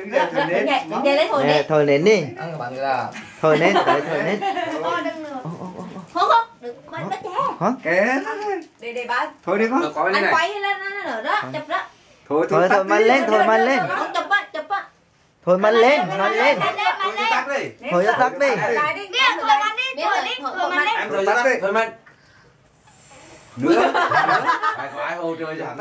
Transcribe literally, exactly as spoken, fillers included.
đứng dậy thôi nến. Đứng dậy lấy thôi Nè, nến. thôi nến đi. Ăn các bạn là Thôi nến, tới thôi nến. Không không, đừng quay bắt cha. Kệ. Đi đi ba. Thôi đi con. có cái Anh này. quay lên nó nữa đó, chụp đó. Thôi Thôi thôi mạnh lên, thôi mạnh lên. Không chụp á, chụp á. Thôi mạnh lên, mạnh lên. Thôi đi tắt đi. Thôi cho tắt đi. Lại đi. Biết thôi mạnh đi, thôi đi, thôi mạnh đi. Em thôi tắt đi. Thôi mình. Nữa. Phải có ai hỗ trợ cho hắn.